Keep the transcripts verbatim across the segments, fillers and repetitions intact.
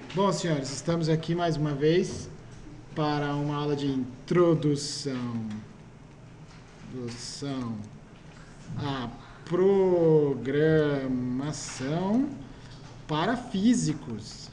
Bom, senhores, estamos aqui mais uma vez para uma aula de introdução, introdução à programação para físicos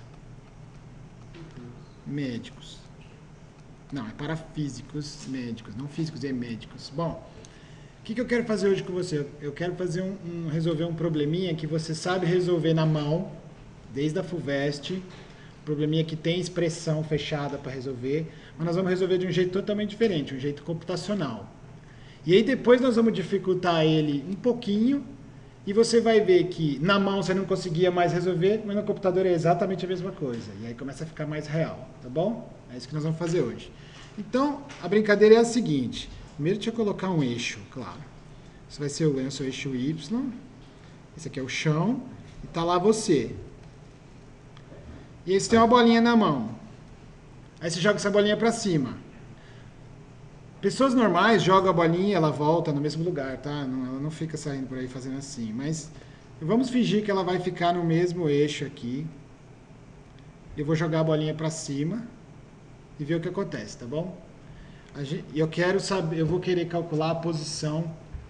médicos. Não, é para físicos médicos, não físicos e médicos. Bom, o que, que eu quero fazer hoje com você? Eu quero fazer um, um, resolver um probleminha que você sabe resolver na mão, desde a FUVEST, probleminha que tem expressão fechada para resolver, mas nós vamos resolver de um jeito totalmente diferente, um jeito computacional. E aí depois nós vamos dificultar ele um pouquinho e você vai ver que na mão você não conseguia mais resolver, mas no computador é exatamente a mesma coisa. E aí começa a ficar mais real, tá bom? É isso que nós vamos fazer hoje. Então, a brincadeira é a seguinte. Primeiro deixa eu colocar um eixo, claro. Isso vai ser o, o seu eixo Y. Esse aqui é o chão. E tá lá você. E aí você tem uma bolinha na mão. Aí você joga essa bolinha para cima. Pessoas normais jogam a bolinha e ela volta no mesmo lugar, tá? Não, ela não fica saindo por aí fazendo assim. Mas vamos fingir que ela vai ficar no mesmo eixo aqui. Eu vou jogar a bolinha para cima e ver o que acontece, tá bom? E eu quero saber, eu vou querer calcular a posição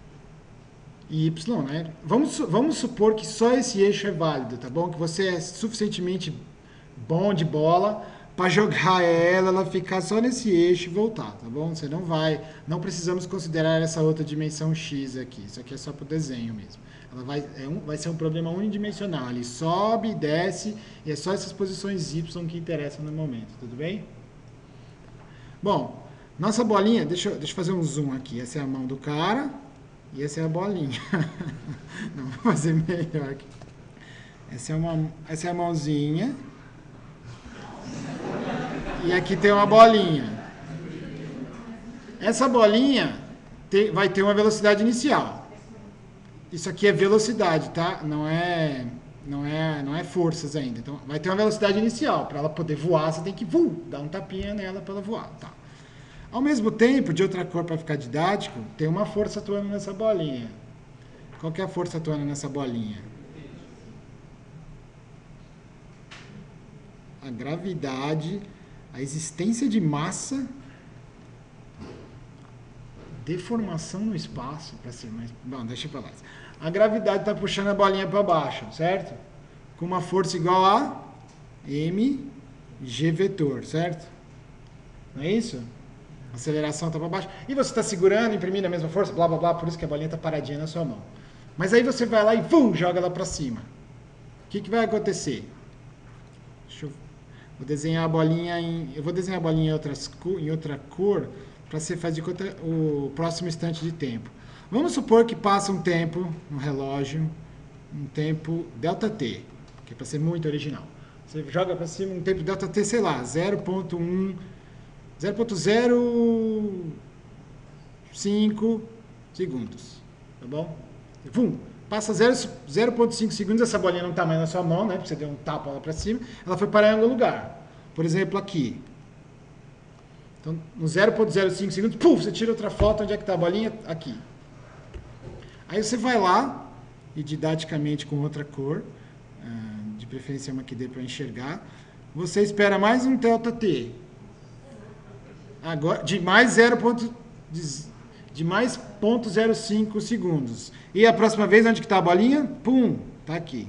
Y, né? Vamos, vamos supor que só esse eixo é válido, tá bom? Que você é suficientemente bom de bola para jogar ela, ela ficar só nesse eixo e voltar, tá bom? Você não vai, não precisamos considerar essa outra dimensão X aqui, isso aqui é só para o desenho mesmo. Ela vai, é um, vai ser um problema unidimensional, ele sobe, desce, e é só essas posições Y que interessam no momento, tudo bem? Bom, nossa bolinha, deixa eu, deixa eu fazer um zoom aqui, essa é a mão do cara e essa é a bolinha. Não, vou fazer melhor aqui. Essa é, uma, essa é a mãozinha. E aqui tem uma bolinha. Essa bolinha tem, vai ter uma velocidade inicial. Isso aqui é velocidade, tá? Não é, não é, não é forças ainda. Então, vai ter uma velocidade inicial. Para ela poder voar, você tem que vum, dar um tapinha nela para ela voar. Tá. Ao mesmo tempo, de outra cor para ficar didático, tem uma força atuando nessa bolinha. Qual que é a força atuando nessa bolinha? A gravidade, a existência de massa, deformação no espaço, para ser mais... Bom, deixa para lá. A gravidade está puxando a bolinha para baixo, certo? Com uma força igual a mg vetor, certo? Não é isso? A aceleração está para baixo. E você está segurando, imprimindo a mesma força, blá, blá, blá, por isso que a bolinha está paradinha na sua mão. Mas aí você vai lá e vum, joga ela para cima. O que, que vai acontecer? Deixa eu... Vou desenhar a bolinha em... Eu vou desenhar a bolinha em, outras, em outra cor para você fazer de conta o próximo instante de tempo. Vamos supor que passa um tempo no relógio, um tempo delta-t, que é para ser muito original. Você joga para cima um tempo delta-t, sei lá, zero ponto um, zero ponto zero cinco segundos, tá bom? Vum, passa zero ponto cinco segundos, essa bolinha não está mais na sua mão, né? Porque você deu um tapa lá para cima, ela foi parar em algum lugar. Por exemplo, aqui. Então, no zero ponto zero cinco segundos, puf, você tira outra foto, onde é que está a bolinha? Aqui. Aí você vai lá, e didaticamente com outra cor, de preferência uma que dê para enxergar, você espera mais um delta-t. Agora, de mais zero. De mais zero ponto zero cinco segundos. E a próxima vez, onde que está a bolinha? Pum, está aqui.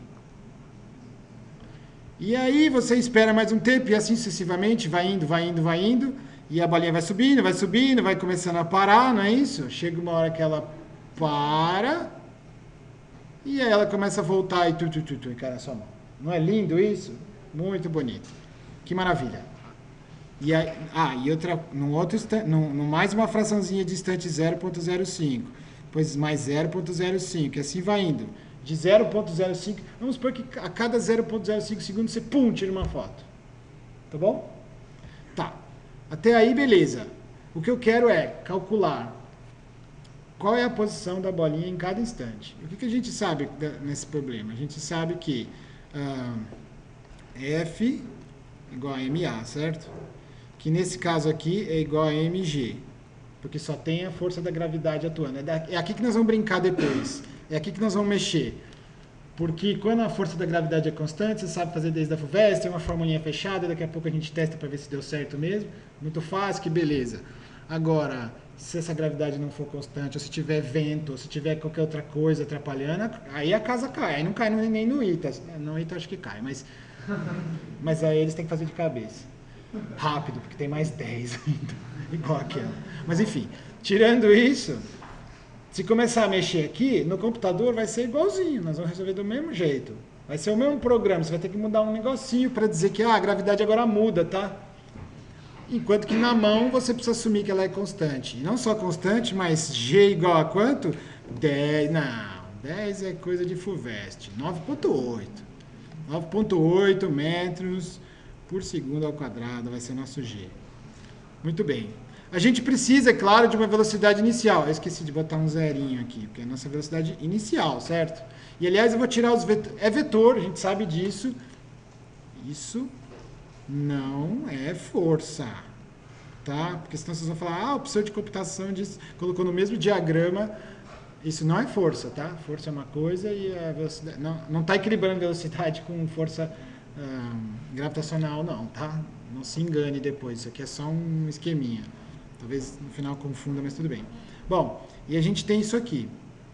E aí você espera mais um tempo, e assim sucessivamente, vai indo, vai indo, vai indo, e a bolinha vai subindo, vai subindo, vai começando a parar, não é isso? Chega uma hora que ela para, e aí ela começa a voltar e tu, tu, tu, tu, e cai na sua mão. Não é lindo isso? Muito bonito. Que maravilha. E aí, ah, e outra, num outro, num, num mais uma fraçãozinha de instante zero ponto zero cinco, depois mais zero ponto zero cinco, e assim vai indo. De zero ponto zero cinco, vamos supor que a cada zero ponto zero cinco segundos você, pum, tira uma foto. Tá bom? Tá. Até aí, beleza. O que eu quero é calcular qual é a posição da bolinha em cada instante. O que, que a gente sabe nesse problema? A gente sabe que ah, F igual a M A, certo? Que nesse caso aqui é igual a mg, porque só tem a força da gravidade atuando. É, da, é aqui que nós vamos brincar depois, é aqui que nós vamos mexer. Porque quando a força da gravidade é constante, você sabe fazer desde a FUVEST, tem uma formulinha fechada, daqui a pouco a gente testa para ver se deu certo mesmo. Muito fácil, que beleza. Agora, se essa gravidade não for constante, ou se tiver vento, ou se tiver qualquer outra coisa atrapalhando, aí a casa cai. Aí não cai nem no ITA. No ITA acho que cai, mas, mas aí eles têm que fazer de cabeça. Rápido, porque tem mais dez ainda, igual aquela. Mas enfim, tirando isso, se começar a mexer aqui, no computador vai ser igualzinho, nós vamos resolver do mesmo jeito. Vai ser o mesmo programa, você vai ter que mudar um negocinho para dizer que ah, a gravidade agora muda, tá? Enquanto que na mão você precisa assumir que ela é constante. E não só constante, mas G igual a quanto? dez, não, dez é coisa de FUVEST, nove ponto oito. nove ponto oito metros por segundo ao quadrado vai ser nosso G. Muito bem. A gente precisa, é claro, de uma velocidade inicial. Eu esqueci de botar um zerinho aqui, porque é a nossa velocidade inicial, certo? E, aliás, eu vou tirar os vetores. É vetor, a gente sabe disso. Isso não é força, tá? Porque senão vocês vão falar, ah, o professor de computação disse, colocou no mesmo diagrama. Isso não é força, tá? Força é uma coisa e a velocidade... Não está equilibrando velocidade com força hum, gravitacional, não, tá? Não se engane depois, isso aqui é só um esqueminha. Talvez no final confunda, mas tudo bem. Bom, e a gente tem isso aqui.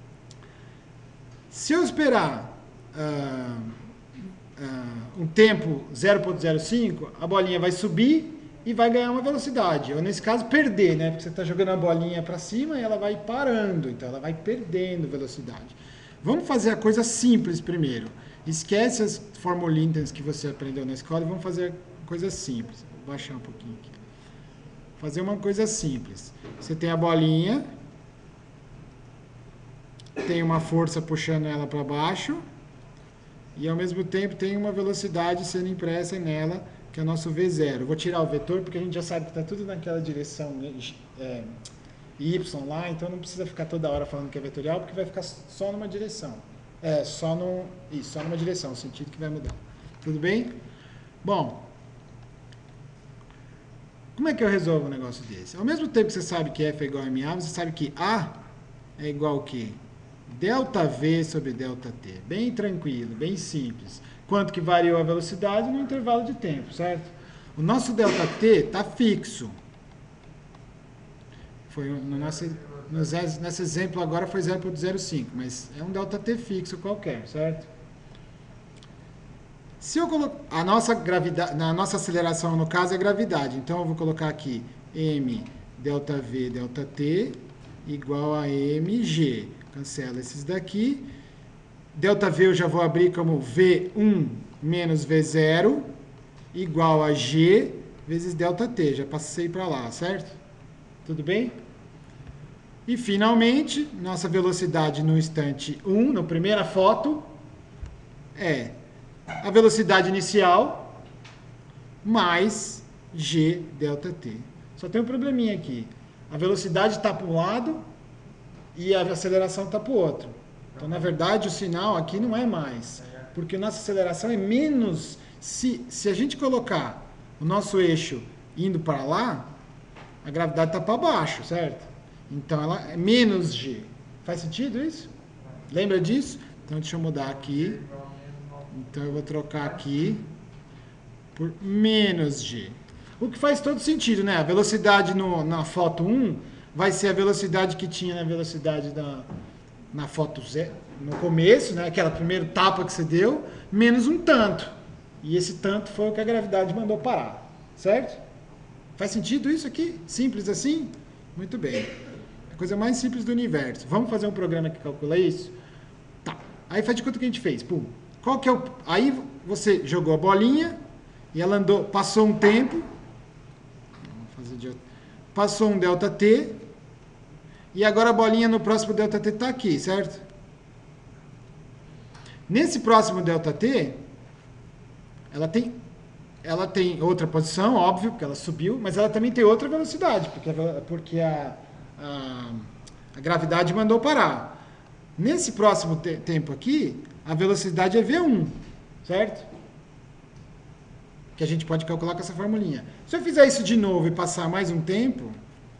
Se eu esperar uh, uh, um tempo zero ponto zero cinco, a bolinha vai subir e vai ganhar uma velocidade. Ou nesse caso, perder, né? Porque você está jogando a bolinha para cima e ela vai parando, então ela vai perdendo velocidade. Vamos fazer a coisa simples primeiro. Esquece as formulinhas que você aprendeu na escola e vamos fazer coisas simples. Vou baixar um pouquinho aqui. Fazer uma coisa simples. Você tem a bolinha, tem uma força puxando ela para baixo e ao mesmo tempo tem uma velocidade sendo impressa nela, que é o nosso V zero. Vou tirar o vetor porque a gente já sabe que está tudo naquela direção é, Y lá, então não precisa ficar toda hora falando que é vetorial, porque vai ficar só numa direção. É, só, no, isso, só numa direção, o sentido que vai mudar. Tudo bem? Bom, como é que eu resolvo um negócio desse? Ao mesmo tempo que você sabe que F é igual a M A, você sabe que A é igual a quê? Delta V sobre delta T. Bem tranquilo, bem simples. Quanto que variou a velocidade no intervalo de tempo, certo? O nosso delta T está fixo. Foi no nosso, no, nesse exemplo agora foi zero ponto zero cinco, mas é um delta T fixo qualquer, certo? Se eu colocar a nossa gravidade, na nossa aceleração no caso é gravidade, então eu vou colocar aqui m delta v delta t igual a mg. Cancela esses daqui. Delta v eu já vou abrir como v um menos v zero igual a g vezes delta t. Já passei para lá, certo? Tudo bem? E finalmente, nossa velocidade no instante um, na primeira foto, é a velocidade inicial mais g delta t. Só tem um probleminha aqui. A velocidade está para um lado e a aceleração está para o outro. Então, na verdade, o sinal aqui não é mais. Porque a nossa aceleração é menos... Se, se a gente colocar o nosso eixo indo para lá, a gravidade está para baixo, certo? Então, ela é menos g. Faz sentido isso? Lembra disso? Então, deixa eu mudar aqui. Então, eu vou trocar aqui por menos g. O que faz todo sentido, né? A velocidade no, na foto um vai ser a velocidade que tinha na velocidade da, na foto zero, no começo, né? Aquela primeira tapa que você deu, menos um tanto. E esse tanto foi o que a gravidade mandou parar, certo? Faz sentido isso aqui? Simples assim? Muito bem. É a coisa mais simples do universo. Vamos fazer um programa que calcula isso? Tá. Aí faz de conta que a gente fez. Pum. Qual que é o... Aí você jogou a bolinha e ela andou, passou um tempo. Vamos fazer de outro. Passou um delta t. E agora a bolinha no próximo delta t está aqui, certo? Nesse próximo delta t, ela tem, ela tem outra posição, óbvio, porque ela subiu, mas ela também tem outra velocidade, porque, porque a, a, a gravidade mandou parar. Nesse próximo te, tempo aqui, a velocidade é v um, certo? Que a gente pode calcular com essa formulinha. Se eu fizer isso de novo e passar mais um tempo,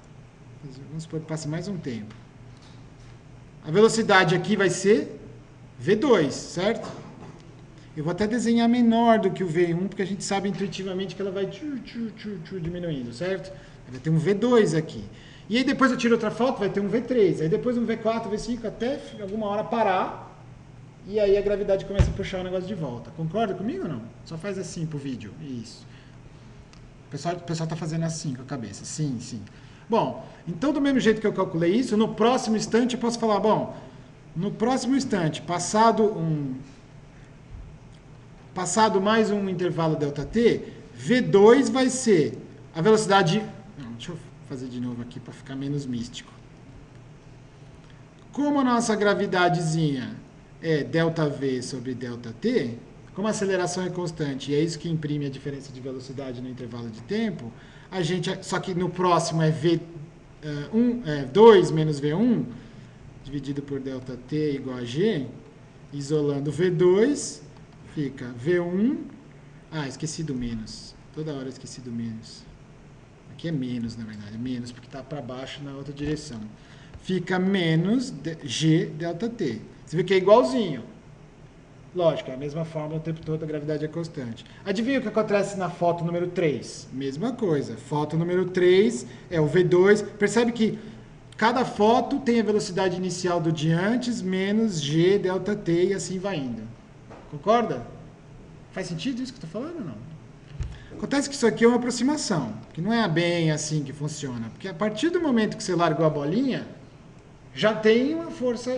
vamos supor que passe mais um tempo. A velocidade aqui vai ser V dois, certo? Eu vou até desenhar menor do que o V um, porque a gente sabe intuitivamente que ela vai tchu, tchu, tchu, tchu, diminuindo, certo? Vai ter um V dois aqui. E aí depois eu tiro outra foto, vai ter um V três. Aí depois um V quatro, V cinco, até alguma hora parar. E aí a gravidade começa a puxar o negócio de volta. Concorda comigo ou não? Só faz assim pro vídeo. Isso. O pessoal, o pessoal tá fazendo assim com a cabeça. Sim, sim. Bom, então do mesmo jeito que eu calculei isso, no próximo instante eu posso falar, bom, no próximo instante, passado um... Passado mais um intervalo ΔT, V dois vai ser a velocidade... Não, deixa eu fazer de novo aqui para ficar menos místico. Como a nossa gravidadezinha é ΔV sobre ΔT, como a aceleração é constante e é isso que imprime a diferença de velocidade no intervalo de tempo, a gente, só que no próximo é V um, é dois menos V um, dividido por ΔT igual a G, isolando V dois... Fica V um... Ah, esqueci do menos. Toda hora eu esqueci do menos. Aqui é menos, na verdade. Menos, porque está para baixo na outra direção. Fica menos G ΔT. Você vê que é igualzinho. Lógico, é a mesma fórmula o tempo todo, a gravidade é constante. Adivinha o que acontece na foto número três? Mesma coisa. Foto número três é o V dois. Percebe que cada foto tem a velocidade inicial do de antes menos G ΔT e assim vai indo. Concorda? Faz sentido isso que eu estou falando ou não? Acontece que isso aqui é uma aproximação, que não é bem assim que funciona. Porque a partir do momento que você largou a bolinha, já tem uma força...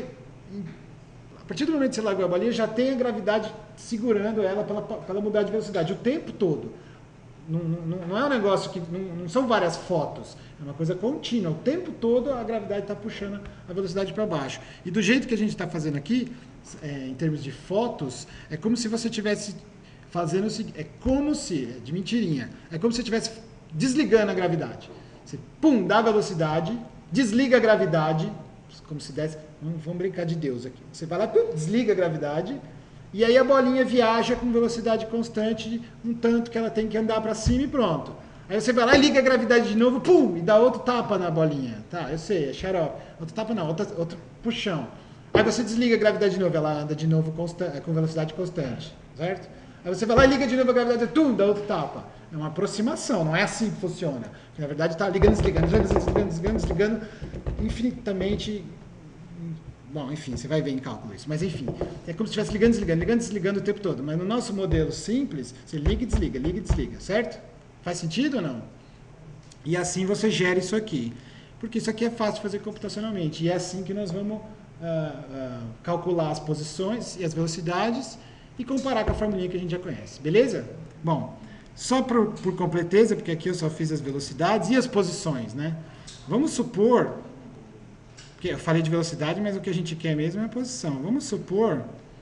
A partir do momento que você largou a bolinha, já tem a gravidade segurando ela para ela mudar de velocidade o tempo todo. Não, não, não é um negócio que... Não, não são várias fotos. É uma coisa contínua. O tempo todo a gravidade está puxando a velocidade para baixo. E do jeito que a gente está fazendo aqui... É, em termos de fotos, é como se você estivesse fazendo o seguinte, é como se, é de mentirinha, é como se você estivesse desligando a gravidade. Você, pum, dá a velocidade, desliga a gravidade, como se desse, vamos, vamos brincar de Deus aqui. Você vai lá, pum, desliga a gravidade, e aí a bolinha viaja com velocidade constante, um tanto que ela tem que andar para cima e pronto. Aí você vai lá e liga a gravidade de novo, pum, e dá outro tapa na bolinha. Tá, eu sei, é xarope. Outro tapa não, outro, outro puxão. Aí você desliga a gravidade de novo, ela anda de novo constante, com velocidade constante, certo? Aí você vai lá e liga de novo a gravidade, tum, dá outro tapa. É uma aproximação, não é assim que funciona. Porque, na verdade, está ligando, desligando, desligando, desligando, desligando, desligando, infinitamente... Bom, enfim, você vai ver em cálculo isso. Mas, enfim, é como se estivesse ligando, desligando, ligando, desligando o tempo todo. Mas no nosso modelo simples, você liga e desliga, liga e desliga, certo? Faz sentido ou não? E assim você gera isso aqui. Porque isso aqui é fácil de fazer computacionalmente. E é assim que nós vamos... Uh, uh, calcular as posições e as velocidades e comparar com a formulinha que a gente já conhece, beleza? Bom, só por, por completeza, porque aqui eu só fiz as velocidades e as posições, né? Vamos supor, que eu falei de velocidade, mas o que a gente quer mesmo é a posição. Vamos supor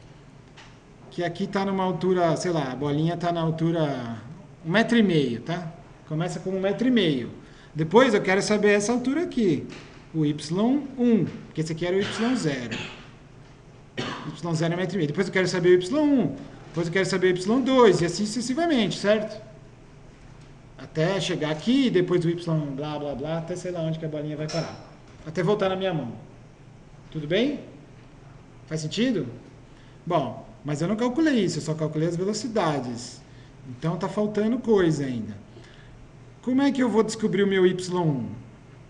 que aqui está numa altura, sei lá, a bolinha está na altura um metro e meio, tá? Começa com um metro e meio. Depois eu quero saber essa altura aqui. O Y um, porque esse aqui era o Y zero. Y zero é um metro e meio. Depois eu quero saber o Y um, depois eu quero saber o Y dois, e assim sucessivamente, certo? Até chegar aqui, depois o Y blá, blá, blá, até sei lá onde que a bolinha vai parar. Até voltar na minha mão. Tudo bem? Faz sentido? Bom, mas eu não calculei isso, eu só calculei as velocidades. Então tá faltando coisa ainda. Como é que eu vou descobrir o meu Y um?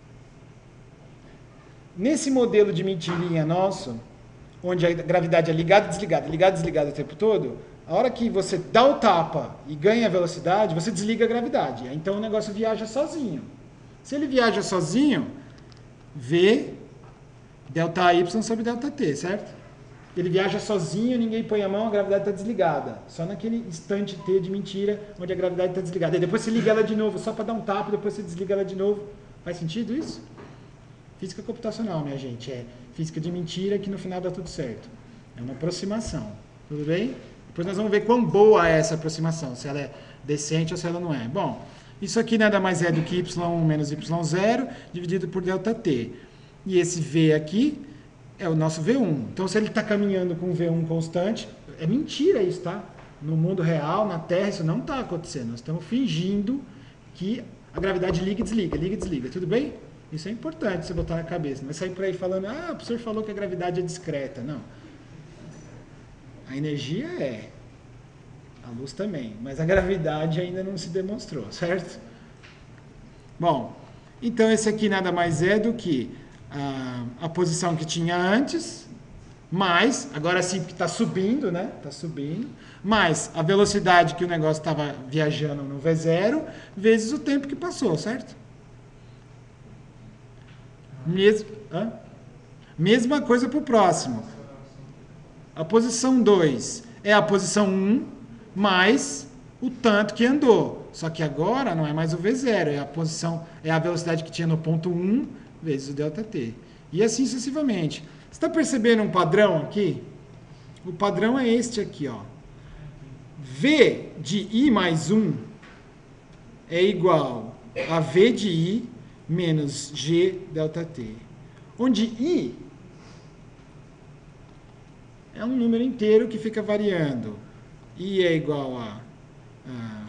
Nesse modelo de mentirinha nosso, onde a gravidade é ligada e desligada, ligada e desligada o tempo todo, a hora que você dá o tapa e ganha a velocidade, você desliga a gravidade. Então o negócio viaja sozinho. Se ele viaja sozinho, V ΔY sobre ΔT, certo? Ele viaja sozinho, ninguém põe a mão, a gravidade está desligada. Só naquele instante T de mentira, onde a gravidade está desligada. E depois você liga ela de novo, só para dar um tapa, depois você desliga ela de novo. Faz sentido isso? Física computacional, minha gente, é física de mentira que no final dá tudo certo. É uma aproximação, tudo bem? Depois nós vamos ver quão boa é essa aproximação, se ela é decente ou se ela não é. Bom, isso aqui nada mais é do que Y um menos Y zero dividido por ΔT. E esse V aqui é o nosso V um. Então, se ele está caminhando com V um constante, é mentira isso, tá? No mundo real, na Terra, isso não está acontecendo. Nós estamos fingindo que a gravidade liga e desliga, liga e desliga, tudo bem? Isso é importante você botar na cabeça. Não vai sair por aí falando, ah, o professor falou que a gravidade é discreta. Não. A energia é. A luz também. Mas a gravidade ainda não se demonstrou, certo? Bom, então esse aqui nada mais é do que a, a posição que tinha antes, mais, agora sim que está subindo, né? Está subindo, mais a velocidade que o negócio estava viajando no V zero, vezes o tempo que passou, certo? Mes, hã? Mesma coisa para o próximo. A posição dois é a posição um mais o tanto que andou. Só que agora não é mais o V zero, é a posição, é a velocidade que tinha no ponto um vezes o ΔT. E assim sucessivamente. Você está percebendo um padrão aqui? O padrão é este aqui, ó. V de I mais um é igual a V de I menos G ΔT. Onde I é um número inteiro que fica variando. I é igual a, a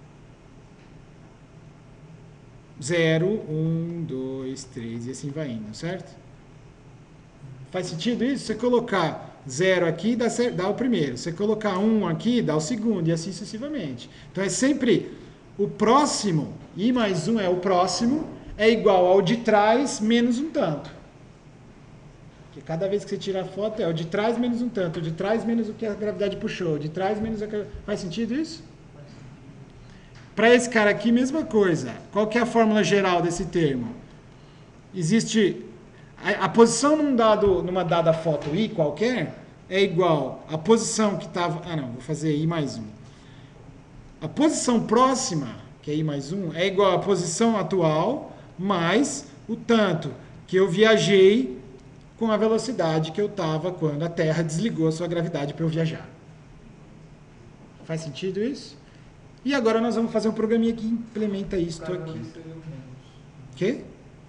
zero, um, dois, três e assim vai indo, certo? Faz sentido isso? Você colocar zero aqui, dá, dá o primeiro. Você colocar um aqui, dá o segundo, e assim sucessivamente. Então, é sempre o próximo, I mais um é o próximo, é igual ao de trás menos um tanto. Porque cada vez que você tira a foto, é o de trás menos um tanto, o de trás menos o que a gravidade puxou, o de trás menos o que... Faz sentido isso? Para esse cara aqui, mesma coisa. Qual que é a fórmula geral desse termo? Existe... A, a posição num dado, numa dada foto I qualquer é igual à posição que estava... Ah, não, vou fazer I mais um. A posição próxima, que é I mais um, é igual à posição atual mais o tanto que eu viajei com a velocidade que eu estava quando a Terra desligou a sua gravidade para eu viajar. Faz sentido isso? E agora nós vamos fazer um programinha que implementa isso aqui. Quê?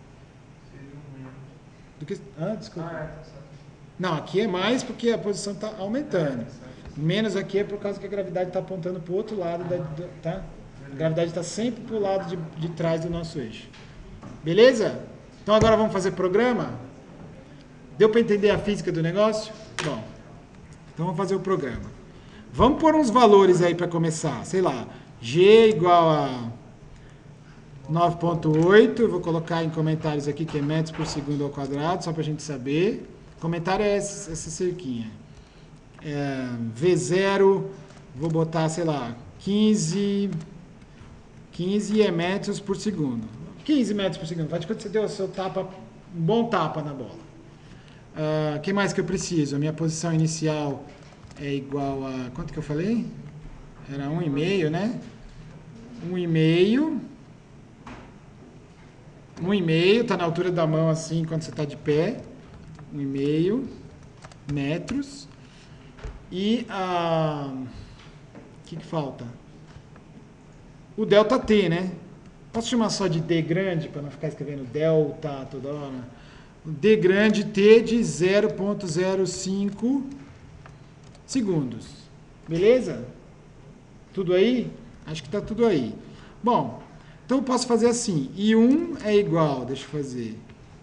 Do que? Ah, desculpa. Não, aqui é mais porque a posição está aumentando. Menos aqui é por causa que a gravidade está apontando para o outro lado. Da, tá? A gravidade está sempre para o lado de, de trás do nosso eixo. Beleza? Então agora vamos fazer programa? Deu para entender a física do negócio? Bom, então vamos fazer o programa. Vamos pôr uns valores aí para começar. Sei lá, G igual a nove ponto oito. Eu vou colocar em comentários aqui que é metros por segundo ao quadrado, só para a gente saber. Comentário é essa, essa cerquinha. É, V zero, vou botar, sei lá, quinze, quinze é metros por segundo. quinze metros por segundo. Faz de conta que você deu o seu tapa, um bom tapa na bola. O uh, que mais que eu preciso? A minha posição inicial é igual a... Quanto que eu falei? Era um vírgula cinco, né? um vírgula cinco. um vírgula cinco, está na altura da mão assim, quando você está de pé. um vírgula cinco metros. E a... Uh, o que, que falta? O ΔT, né? Posso chamar só de D grande, para não ficar escrevendo delta toda hora? D grande, T de zero ponto zero cinco segundos. Beleza? Tudo aí? Acho que está tudo aí. Bom, então eu posso fazer assim. I um é igual, deixa eu fazer.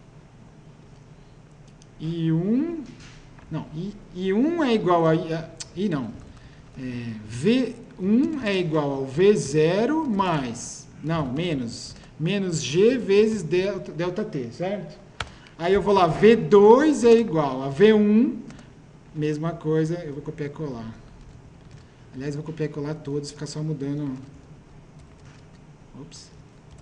I um... Não, I, I um é igual a... I, I não. É, V um é igual ao V zero mais... Não, menos. Menos G vezes delta, delta T, certo? Aí eu vou lá, V dois é igual a V um, mesma coisa, eu vou copiar e colar. Aliás, eu vou copiar e colar todos, ficar só mudando. Ops.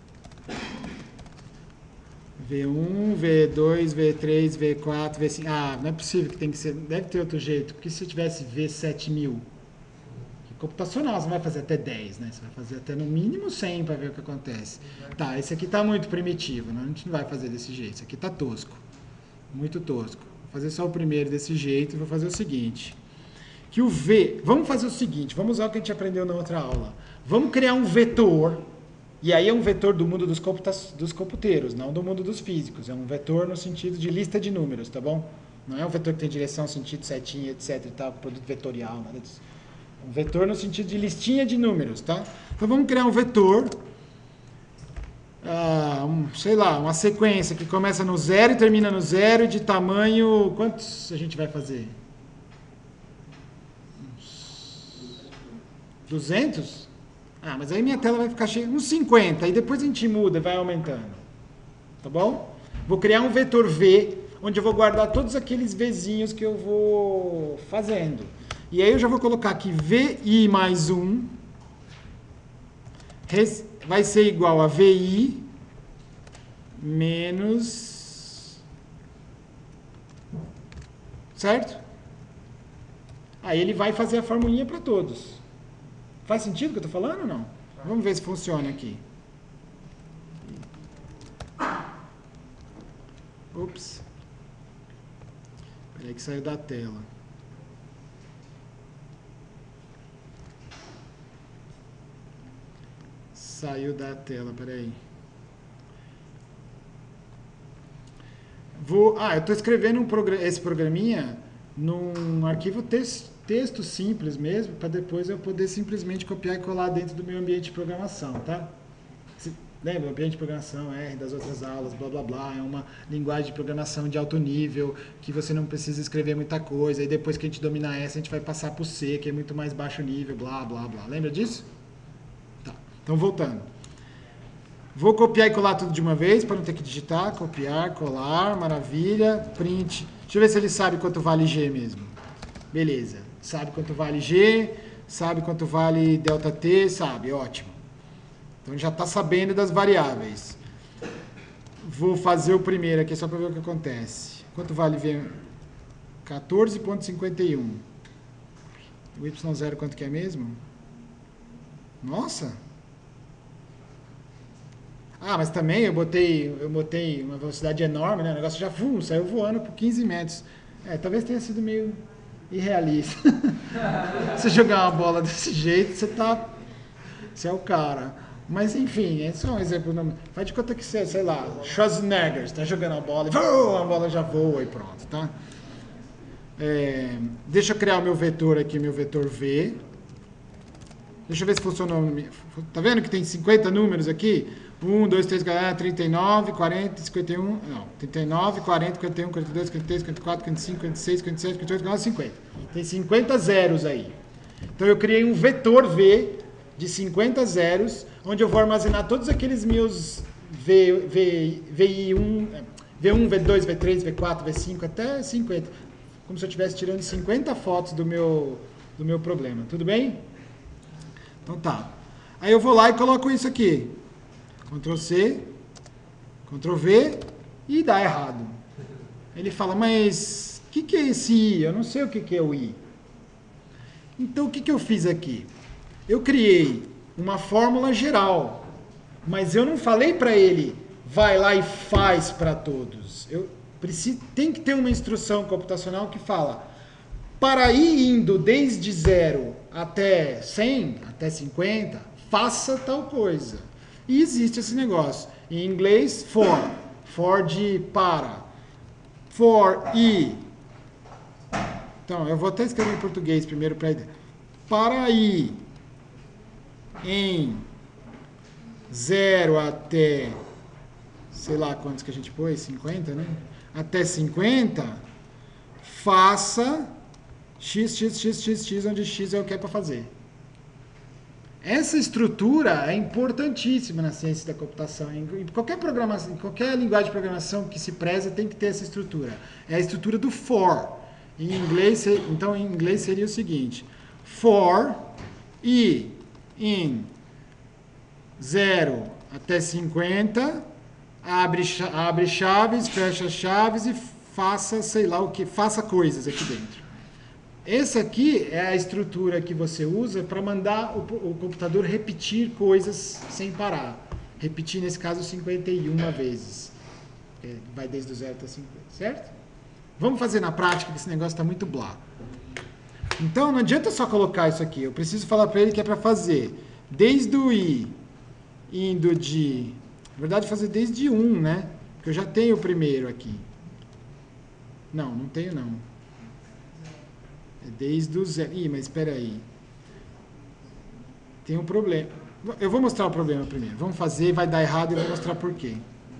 V um, V dois, V três, V quatro, V cinco. Ah, não é possível que tem que ser, deve ter outro jeito, porque se eu tivesse V sete mil, computacional, você não vai fazer até dez, né? Você vai fazer até no mínimo cem para ver o que acontece. Tá, esse aqui está muito primitivo, né? A gente não vai fazer desse jeito. Esse aqui está tosco. Muito tosco. Vou fazer só o primeiro desse jeito e vou fazer o seguinte. Que o V... Vamos fazer o seguinte, vamos usar o que a gente aprendeu na outra aula. Vamos criar um vetor, e aí é um vetor do mundo dos, computa dos computeiros, não do mundo dos físicos. É um vetor no sentido de lista de números, tá bom? Não é um vetor que tem direção, sentido, setinha, etc e tal, produto vetorial, nada disso. Um vetor no sentido de listinha de números, tá? Então vamos criar um vetor, uh, um, sei lá, uma sequência que começa no zero e termina no zero, de tamanho... Quantos a gente vai fazer? duzentos? Ah, mas aí minha tela vai ficar cheia. Uns cinquenta. Aí depois a gente muda, vai aumentando. Tá bom? Vou criar um vetor V, onde eu vou guardar todos aqueles Vzinhos que eu vou fazendo. E aí eu já vou colocar aqui V I mais um vai ser igual a V I menos... Certo? Aí ele vai fazer a formulinha para todos. Faz sentido o que eu estou falando ou não? Vamos ver se funciona aqui. Ops. Peraí que saiu da tela. Saiu da tela, peraí. Vou, ah, eu estou escrevendo um programa, esse programinha num arquivo tex, texto simples mesmo, para depois eu poder simplesmente copiar e colar dentro do meu ambiente de programação, tá? Se, lembra, o ambiente de programação, R das outras aulas, blá blá blá, é uma linguagem de programação de alto nível, que você não precisa escrever muita coisa, e depois que a gente dominar essa, a gente vai passar para o C, que é muito mais baixo nível, blá blá blá. Lembra disso? Tá, então voltando. Vou copiar e colar tudo de uma vez, para não ter que digitar, copiar, colar, maravilha, print. Deixa eu ver se ele sabe quanto vale G mesmo. Beleza, sabe quanto vale G, sabe quanto vale ΔT, sabe, ótimo. Então já está sabendo das variáveis. Vou fazer o primeiro aqui só para ver o que acontece. Quanto vale V? quatorze vírgula cinquenta e um. O Y zero quanto que é mesmo? Nossa! Ah, mas também eu botei, eu botei uma velocidade enorme, né? O negócio já vum, saiu voando por quinze metros. É, talvez tenha sido meio irrealista. Você jogar uma bola desse jeito, você tá... Você é o cara. Mas, enfim, é só um exemplo. Faz de conta que você, sei lá, Schwarzenegger, está jogando a bola e voa, a bola já voa e pronto, tá? É, deixa eu criar o meu vetor aqui, meu vetor V. Deixa eu ver se funcionou. Tá vendo que tem cinquenta números aqui? um, dois, três, trinta e nove, quarenta, cinquenta e um, não, trinta e nove, quarenta, cinquenta e um, quarenta e dois, cinquenta e três, cinquenta e quatro, cinquenta e cinco, cinquenta e seis, cinquenta e sete, cinquenta e oito, cinquenta e nove, cinquenta. Tem cinquenta zeros aí. Então eu criei um vetor V de cinquenta zeros, onde eu vou armazenar todos aqueles meus v, v, VI1, V1, V dois, V três, V quatro, V cinco, até cinquenta. Como se eu estivesse tirando cinquenta fotos do meu, do meu problema. Tudo bem? Então tá. Aí eu vou lá e coloco isso aqui. Ctrl C, Ctrl V e dá errado. Ele fala, mas o que, que é esse I? Eu não sei o que, que é o I. Então o que, que eu fiz aqui? Eu criei uma fórmula geral, mas eu não falei para ele, vai lá e faz para todos. Eu preciso, tem que ter uma instrução computacional que fala, para ir indo desde zero até cem, até cinquenta, faça tal coisa. E existe esse negócio. Em inglês, for. For de para. For i. Então, eu vou até escrever em português primeiro para ir. Para i em zero até, sei lá quantos que a gente pôs, cinquenta, né? Até cinquenta, faça x, x, x, x, x, onde x é o que é para fazer. Essa estrutura é importantíssima na ciência da computação. Em qualquer programação, em qualquer linguagem de programação que se preza, tem que ter essa estrutura. É a estrutura do for. Em inglês, então, em inglês seria o seguinte: for i em zero até cinquenta, abre, abre chaves, fecha chaves e faça, sei lá o que, faça coisas aqui dentro. Essa aqui é a estrutura que você usa para mandar o, o computador repetir coisas sem parar. Repetir, nesse caso, cinquenta e uma vezes. Vai desde o zero até cinquenta, certo? Vamos fazer na prática, que esse negócio está muito blá. Então, não adianta só colocar isso aqui. Eu preciso falar para ele que é para fazer desde o i, indo de... Na verdade, fazer desde um, né? Porque eu já tenho o primeiro aqui. Não, não tenho não. É desde o zero. Ih, mas espera aí. Tem um problema. Eu vou mostrar o problema primeiro. Vamos fazer, vai dar errado e eu vou mostrar por quê.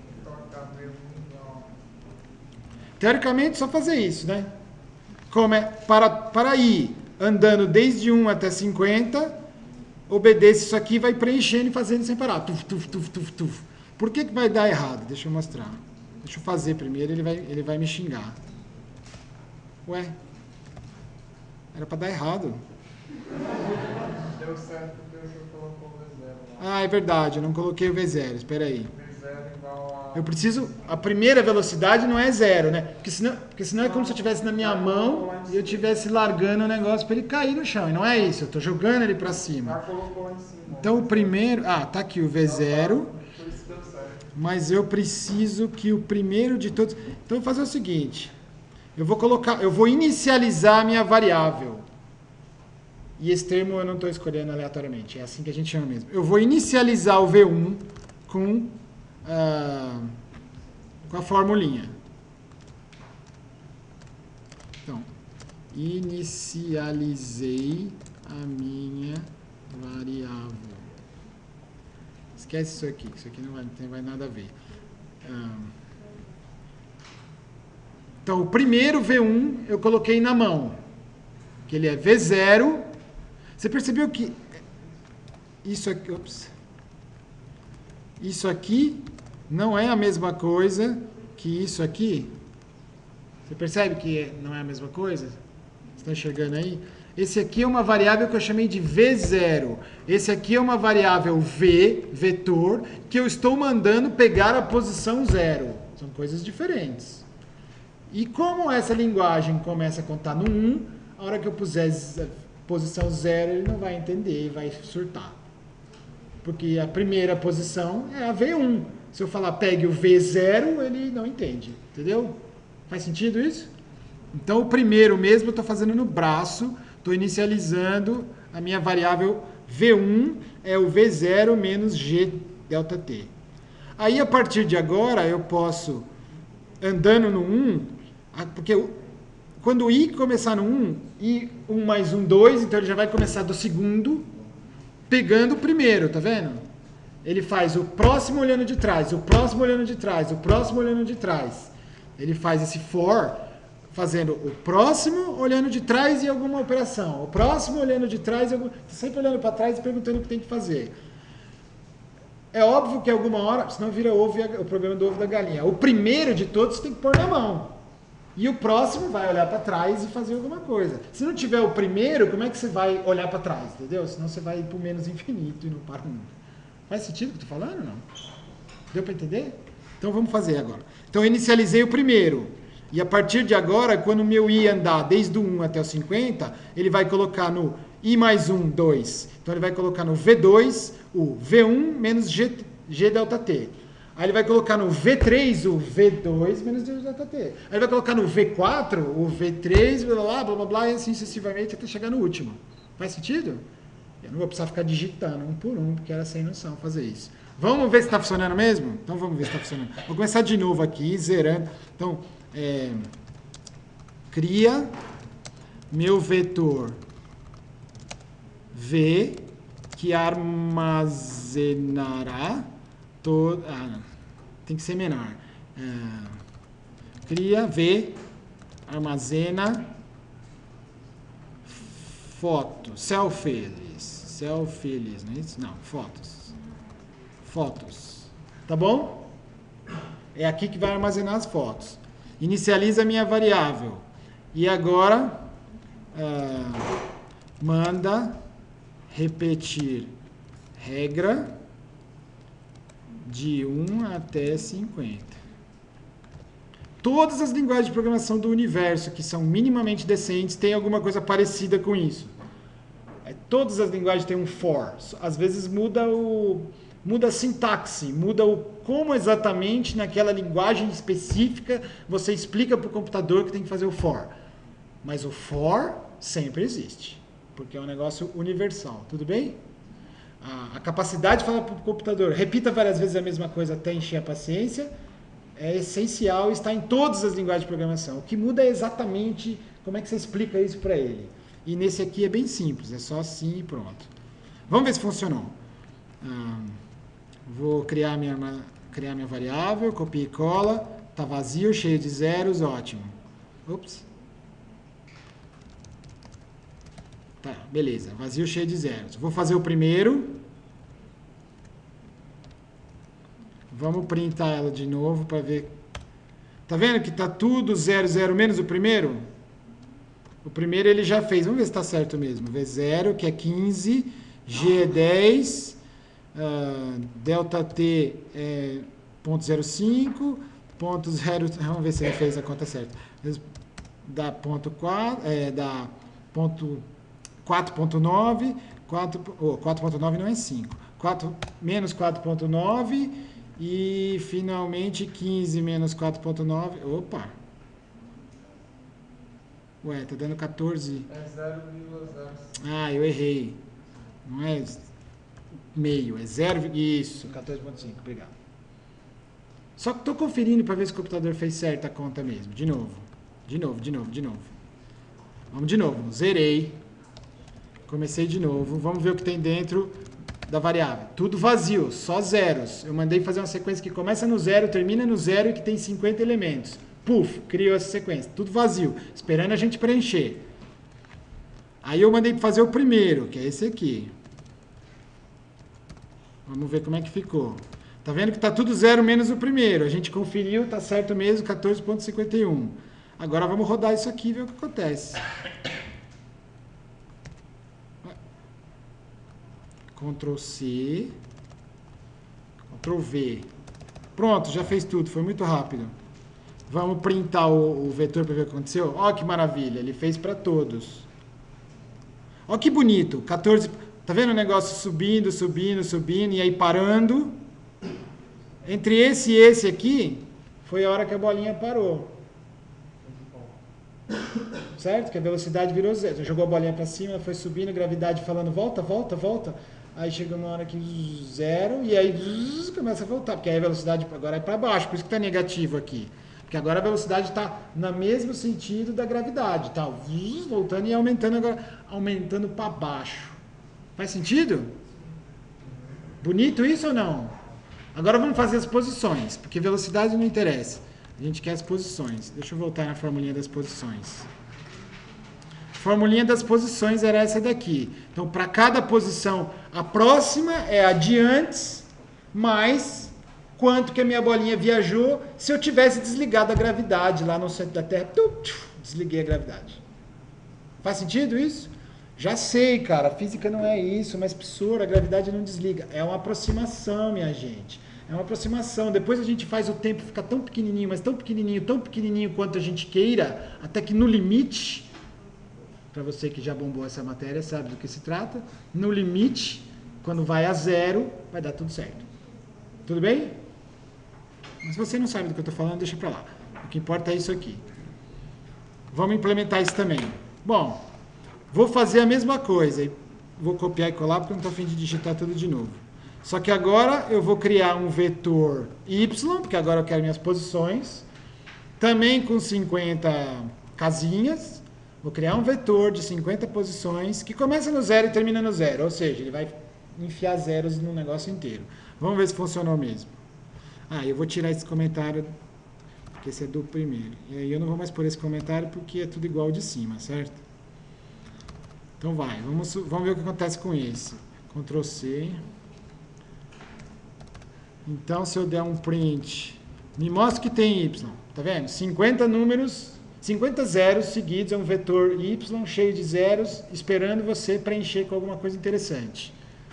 Teoricamente, só fazer isso, né? Como é, para, para ir andando desde um até cinquenta, obedece isso aqui e vai preenchendo e fazendo sem parar. Tuf, tuf, tuf, tuf, tuf. Por que que vai dar errado? Deixa eu mostrar. Deixa eu fazer primeiro, ele vai, ele vai me xingar. Ué? Era para dar errado. Deu certo porque você colocou o V zero lá. Ah, é verdade, eu não coloquei o V zero, espera aí. V zero igual a... Eu preciso... A primeira velocidade não é zero, né? Porque senão, porque senão é como se eu estivesse na minha mão e eu estivesse largando o negócio para ele cair no chão. E não é isso, eu estou jogando ele para Já cima. colocou lá em cima. Então o primeiro... Ah, tá aqui o V zero. Por isso deu certo. Mas eu preciso que o primeiro de todos... Então eu vou fazer o seguinte. Eu vou colocar... Eu vou inicializar a minha variável. E esse termo eu não estou escolhendo aleatoriamente. É assim que a gente chama mesmo. Eu vou inicializar o V um com, ah, com a formulinha. Então, inicializei a minha variável. Esquece isso aqui, que isso aqui não vai, não tem vai nada a ver. Ah, então, o primeiro V um eu coloquei na mão, que ele é V zero. Você percebeu que isso aqui, ops, isso aqui não é a mesma coisa que isso aqui? Você percebe que não é a mesma coisa? Você está enxergando aí? Esse aqui é uma variável que eu chamei de V zero. Esse aqui é uma variável V, vetor, que eu estou mandando pegar a posição zero. São coisas diferentes. E como essa linguagem começa a contar no um, a hora que eu puser posição zero, ele não vai entender e vai surtar. Porque a primeira posição é a V um. Se eu falar pegue o V zero, ele não entende. Entendeu? Faz sentido isso? Então, o primeiro mesmo eu estou fazendo no braço, estou inicializando a minha variável V um, é o V zero menos G delta T. Aí, a partir de agora, eu posso, andando no um, porque eu, quando o I começar no um, I um mais um, dois, então ele já vai começar do segundo, pegando o primeiro, tá vendo? Ele faz o próximo olhando de trás, o próximo olhando de trás, o próximo olhando de trás. Ele faz esse for, fazendo o próximo olhando de trás e alguma operação, o próximo olhando de trás, e algum... sempre olhando para trás e perguntando o que tem que fazer. É óbvio que alguma hora, senão vira ovo, o problema do ovo da galinha. O primeiro de todos você tem que pôr na mão. E o próximo vai olhar para trás e fazer alguma coisa. Se não tiver o primeiro, como é que você vai olhar para trás, entendeu? Senão você vai ir para o menos infinito e não para nunca. Faz sentido o que eu estou falando ou não? Deu para entender? Então vamos fazer agora. Então eu inicializei o primeiro. E a partir de agora, quando o meu I andar desde o um até o cinquenta, ele vai colocar no I mais um, dois. Então ele vai colocar no V dois o V um menos G, G delta T. Aí ele vai colocar no V três o V dois menos G delta T. Aí ele vai colocar no V quatro o V três, blá blá blá blá blá, e assim sucessivamente até chegar no último. Faz sentido? Eu não vou precisar ficar digitando um por um, porque era sem noção fazer isso. Vamos ver se está funcionando mesmo? Então vamos ver se está funcionando. Vou começar de novo aqui, zerando. Então, é, cria meu vetor V, que armazenará todo... Ah, não. Tem que ser menor. É, cria V, armazena fotos, selfies, selfies, não é isso? Não, fotos. Fotos. Tá bom? É aqui que vai armazenar as fotos. Inicializa a minha variável. E agora, uh, manda repetir regra de um até cinquenta. Todas as linguagens de programação do universo que são minimamente decentes têm alguma coisa parecida com isso. É, todas as linguagens têm um for. Às vezes muda o... muda a sintaxe, muda o como exatamente naquela linguagem específica você explica para o computador que tem que fazer o for. Mas o for sempre existe, porque é um negócio universal, tudo bem? A, a capacidade de falar para o computador, repita várias vezes a mesma coisa até encher a paciência, é essencial, está em todas as linguagens de programação. O que muda é exatamente como é que você explica isso para ele. E nesse aqui é bem simples, é só assim e pronto. Vamos ver se funcionou. Ah, Vou criar minha, criar minha variável, copia e cola, está vazio, cheio de zeros, ótimo. Ups. Tá, beleza. Vazio cheio de zeros. Vou fazer o primeiro. Vamos printar ela de novo para ver. Tá vendo que tá tudo zero, zero menos o primeiro? O primeiro ele já fez. Vamos ver se está certo mesmo. V zero, que é quinze. G é dez. Uh, delta T é zero ponto zero cinco. Ponto zero, vamos ver se ele fez a conta certa. Dá ponto quatro, é, dá ponto quatro ponto nove. quatro, oh, quatro ponto nove não é cinco. quatro, menos quatro ponto nove. E, finalmente, quinze menos quatro ponto nove. Opa! Ué, tá dando quatorze. É zero vírgula zero cinco. Ah, eu errei. Não é meio, é zero. Isso, quatorze ponto cinco, obrigado. Só que tô conferindo para ver se o computador fez certa a conta mesmo. De novo. De novo, de novo, de novo. Vamos de novo. Zerei. Comecei de novo. Vamos ver o que tem dentro da variável. Tudo vazio, só zeros. Eu mandei fazer uma sequência que começa no zero, termina no zero e que tem cinquenta elementos. Puf, criou essa sequência. Tudo vazio, esperando a gente preencher. Aí eu mandei fazer o primeiro, que é esse aqui. Vamos ver como é que ficou. Tá vendo que tá tudo zero menos o primeiro. A gente conferiu, tá certo mesmo, quatorze ponto cinquenta e um. Agora vamos rodar isso aqui e ver o que acontece. Ctrl C, Ctrl V. Pronto, já fez tudo, foi muito rápido. Vamos printar o, o vetor para ver o que aconteceu. Olha que maravilha, ele fez para todos. Olha que bonito, quatorze. Tá vendo o negócio subindo, subindo, subindo e aí parando? Entre esse e esse aqui, foi a hora que a bolinha parou. Certo? Que a velocidade virou zero. Você jogou a bolinha para cima, ela foi subindo, a gravidade falando volta, volta, volta. Aí chega uma hora que zero e aí zzz, começa a voltar, porque aí a velocidade agora é para baixo, por isso que está negativo aqui. Porque agora a velocidade está no mesmo sentido da gravidade, tá zzz, voltando e aumentando agora, aumentando para baixo. Faz sentido? Bonito isso ou não? Agora vamos fazer as posições, porque velocidade não interessa. A gente quer as posições. Deixa eu voltar na formulinha das posições. A formulinha das posições era essa daqui. Então, para cada posição, a próxima é a de antes, mais quanto que a minha bolinha viajou se eu tivesse desligado a gravidade lá no centro da Terra. Tum, tchum, desliguei a gravidade. Faz sentido isso? Já sei, cara, a física não é isso, mas, professor, a gravidade não desliga. É uma aproximação, minha gente. É uma aproximação. Depois a gente faz o tempo ficar tão pequenininho, mas tão pequenininho, tão pequenininho quanto a gente queira, até que no limite, para você que já bombou essa matéria, sabe do que se trata, no limite, quando vai a zero, vai dar tudo certo. Tudo bem? Mas se você não sabe do que eu estou falando, deixa para lá. O que importa é isso aqui. Vamos implementar isso também. Bom, vou fazer a mesma coisa. Vou copiar e colar porque eu não estou a fim de digitar tudo de novo. Só que agora eu vou criar um vetor Y, porque agora eu quero minhas posições. Também com cinquenta casinhas. Vou criar um vetor de cinquenta posições que começa no zero e termina no zero. Ou seja, ele vai enfiar zeros no negócio inteiro. Vamos ver se funcionou mesmo. Ah, eu vou tirar esse comentário, porque esse é do primeiro. E aí eu não vou mais pôr esse comentário porque é tudo igual de cima, certo? Então vai, vamos, vamos ver o que acontece com esse. Ctrl C. Então, se eu der um print, me mostra que tem Y. Tá vendo? cinquenta números, cinquenta zeros seguidos, é um vetor Y cheio de zeros, esperando você preencher com alguma coisa interessante.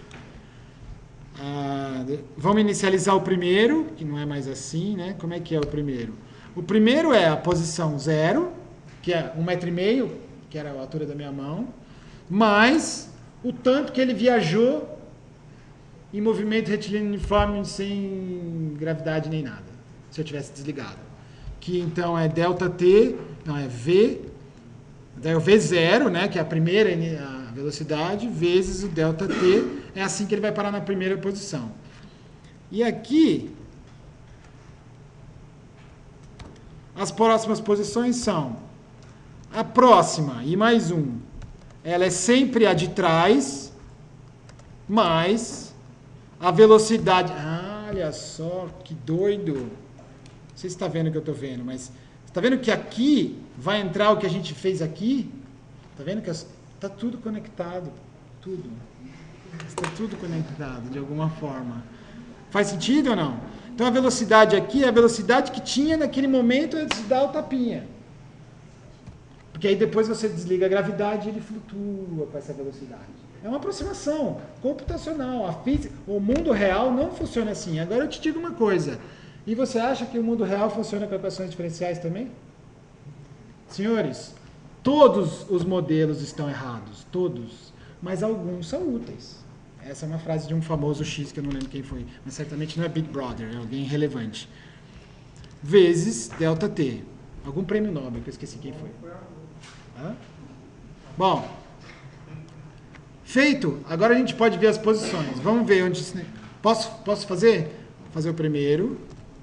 Ah, vamos inicializar o primeiro, que não é mais assim, né? Como é que é o primeiro? O primeiro é a posição zero, que é um metro e meio, que era a altura da minha mão, mais o tanto que ele viajou em movimento retilíneo uniforme sem gravidade nem nada, se eu tivesse desligado. Que então é delta T, não, é V, daí é o V zero, né, que é a primeira a velocidade, vezes o delta T, é assim que ele vai parar na primeira posição. E aqui, as próximas posições são a próxima, e mais um, ela é sempre a de trás, mais a velocidade. Ah, olha só, que doido. Não sei se está vendo o que eu estou vendo, mas está vendo que aqui vai entrar o que a gente fez aqui? Está vendo que está Está tudo conectado. Tudo. Está tudo conectado, de alguma forma. Faz sentido ou não? Então a velocidade aqui é a velocidade que tinha naquele momento antes de dar o tapinha. Porque aí depois você desliga a gravidade e ele flutua com essa velocidade. É uma aproximação computacional. A física, o mundo real não funciona assim. Agora eu te digo uma coisa. E você acha que o mundo real funciona com equações diferenciais também? Senhores, todos os modelos estão errados. Todos. Mas alguns são úteis. Essa é uma frase de um famoso X, que eu não lembro quem foi. Mas certamente não é Big Brother, é alguém relevante. Vezes delta T. Algum prêmio Nobel, que eu esqueci quem foi. Hã? Bom, feito. Agora a gente pode ver as posições. Vamos ver onde... Posso, posso fazer? Vou fazer o primeiro.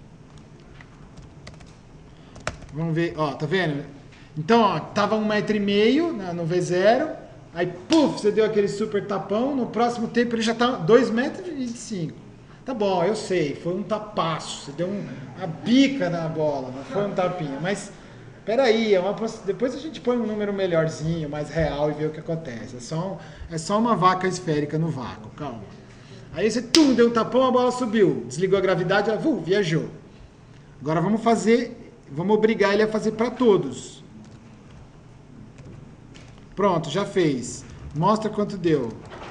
Vamos ver. Ó, tá vendo? Então, ó, tava um metro e meio no V zero. Aí, puf, você deu aquele super tapão. No próximo tempo ele já tá dois metros e vinte e cinco. Tá bom, eu sei. Foi um tapaço. Você deu um, uma bica na bola. Não foi um tapinha. Mas... Peraí, é uma, depois a gente põe um número melhorzinho, mais real e vê o que acontece. É só, é só uma vaca esférica no vácuo, calma. Aí você tum, deu um tapão, a bola subiu. Desligou a gravidade, ela uh, viajou. Agora vamos fazer, vamos obrigar ele a fazer para todos. Pronto, já fez. Mostra quanto deu.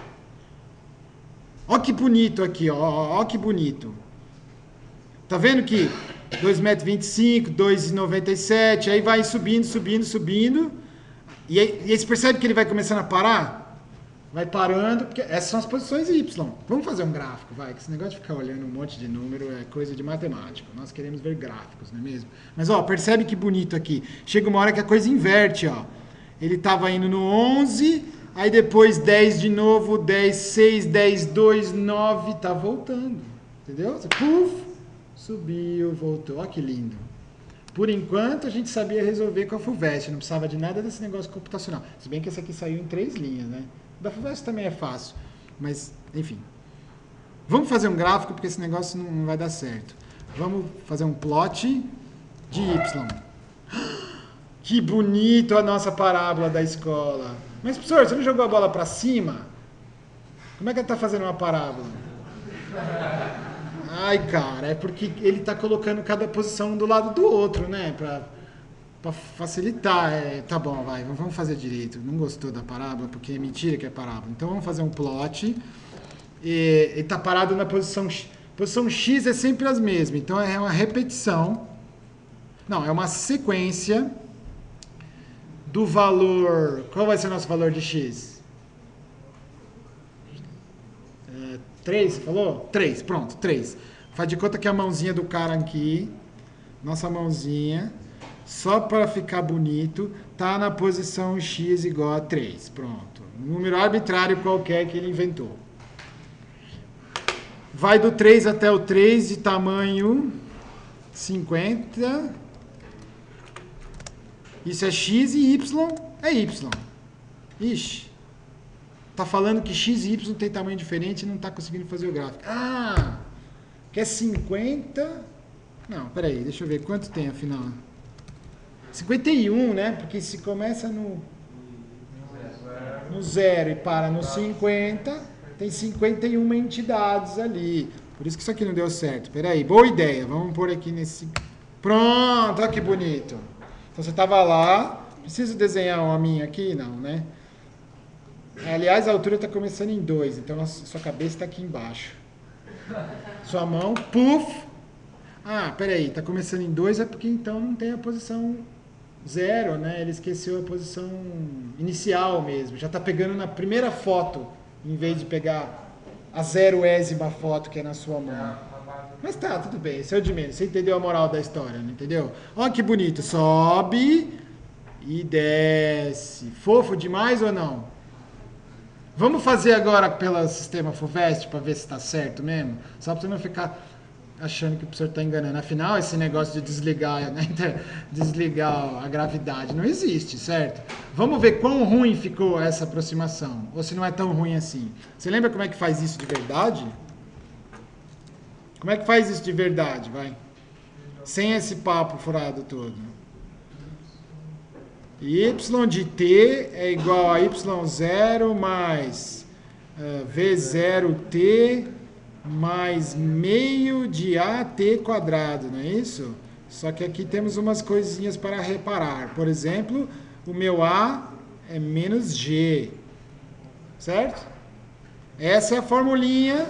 Ó que bonito aqui, ó, ó que bonito. Tá vendo que dois metros e vinte e cinco, dois metros e noventa e sete, aí vai subindo, subindo, subindo. E aí, e aí você percebe que ele vai começando a parar? Vai parando, porque essas são as posições Y. Vamos fazer um gráfico, vai, que esse negócio de ficar olhando um monte de número é coisa de matemático. Nós queremos ver gráficos, não é mesmo? Mas, ó, percebe que bonito aqui. Chega uma hora que a coisa inverte, ó. Ele estava indo no onze, aí depois dez de novo, dez, seis, dez, dois, nove, tá voltando. Entendeu? Você, puf! Subiu, voltou. Olha que lindo. Por enquanto, a gente sabia resolver com a FUVEST. Não precisava de nada desse negócio computacional. Se bem que esse aqui saiu em três linhas, né? Da FUVEST também é fácil. Mas, enfim. Vamos fazer um gráfico, porque esse negócio não, não vai dar certo. Vamos fazer um plot de Y. Que bonito a nossa parábola da escola. Mas, professor, você não jogou a bola para cima? Como é que ele está fazendo uma parábola? Ai, cara, é porque ele está colocando cada posição um do lado do outro, né? Para para facilitar. É, tá bom, vai, vamos fazer direito. Não gostou da parábola, porque é mentira que é parábola. Então vamos fazer um plot. E, ele está parado na posição X. Posição X é sempre as mesmas. Então é uma repetição. Não, é uma sequência do valor... Qual vai ser o nosso valor de X? É, três, você falou? três, pronto, três. Faz de conta que a mãozinha do cara aqui, nossa mãozinha, só para ficar bonito, tá na posição X igual a três. Pronto. Um número arbitrário qualquer que ele inventou. Vai do três até o três de tamanho cinquenta. Isso é X e Y é Y. Ixi. Tá falando que X e Y tem tamanho diferente e não tá conseguindo fazer o gráfico. Ah! Que é cinquenta... Não, peraí, deixa eu ver. Quanto tem, afinal? cinquenta e um, né? Porque se começa no... No zero e para no cinquenta, tem cinquenta e uma entidades ali. Por isso que isso aqui não deu certo. Peraí, boa ideia. Vamos pôr aqui nesse... Pronto, olha que bonito. Então você estava lá. Preciso desenhar uma minha aqui? Não, né? Aliás, a altura está começando em dois, então a sua cabeça está aqui embaixo. Sua mão, puf! Ah, peraí, está começando em dois, é porque então não tem a posição zero, né? Ele esqueceu a posição inicial mesmo. Já está pegando na primeira foto, em vez de pegar a zeroésima foto que é na sua mão. Mas tá, tudo bem, isso é o de menos. Você entendeu a moral da história, não entendeu? Olha que bonito, sobe e desce. Fofo demais ou não? Vamos fazer agora pelo sistema FUVEST para ver se está certo mesmo? Só para você não ficar achando que o professor está enganando. Afinal, esse negócio de desligar, né? desligar a gravidade não existe, certo? Vamos ver quão ruim ficou essa aproximação. Ou se não é tão ruim assim. Você lembra como é que faz isso de verdade? Como é que faz isso de verdade, vai? Sem esse papo furado todo. Y de t é igual a y zero mais uh, v zero t mais meio de at quadrado, não é isso? Só que aqui temos umas coisinhas para reparar. Por exemplo, o meu a é menos g, certo? Essa é a formulinha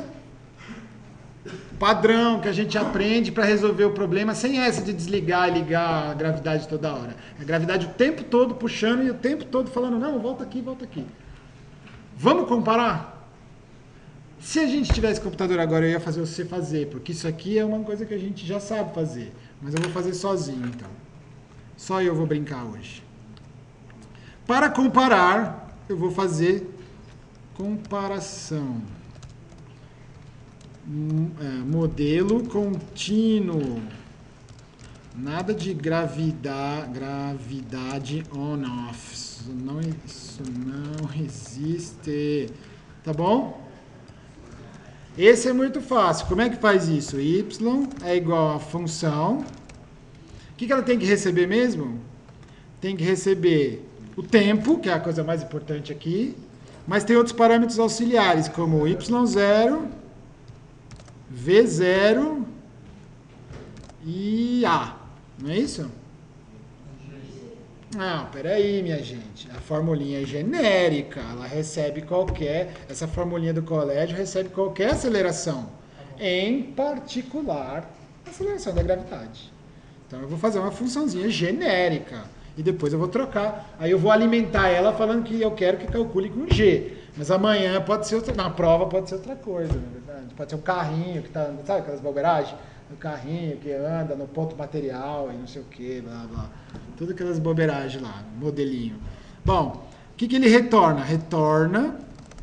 padrão que a gente aprende para resolver o problema, sem essa de desligar e ligar a gravidade toda hora. A gravidade o tempo todo puxando e o tempo todo falando, não, volta aqui, volta aqui. Vamos comparar? Se a gente tivesse computador agora, eu ia fazer você fazer, porque isso aqui é uma coisa que a gente já sabe fazer. Mas eu vou fazer sozinho, então. Só eu vou brincar hoje. Para comparar, eu vou fazer comparação. Modelo contínuo. Nada de gravidade, gravidade on-off. Isso não, isso não existe. Tá bom? Esse é muito fácil. Como é que faz isso? Y é igual a função. O que, que ela tem que receber mesmo? Tem que receber o tempo, que é a coisa mais importante aqui. Mas tem outros parâmetros auxiliares, como y zero, v zero e a. Não é isso? Não, peraí, minha gente. A formulinha é genérica. Ela recebe qualquer... Essa formulinha do colégio recebe qualquer aceleração. Em particular, a aceleração da gravidade. Então, eu vou fazer uma funçãozinha genérica. E depois eu vou trocar. Aí eu vou alimentar ela falando que eu quero que calcule com G. Mas amanhã pode ser outra... Na prova pode ser outra coisa, na verdade. Pode ser um carrinho que tá... Sabe aquelas boberagens? O carrinho que anda no ponto material e não sei o que, blá, blá. Todas aquelas boberagens lá, modelinho. Bom, o que, que ele retorna? Retorna...